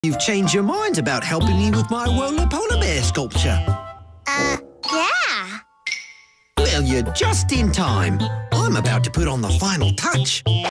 you've changed your mind about helping me with my Wola polar bear sculpture. Yeah. Well, you're just in time. I'm about to put on the final touch.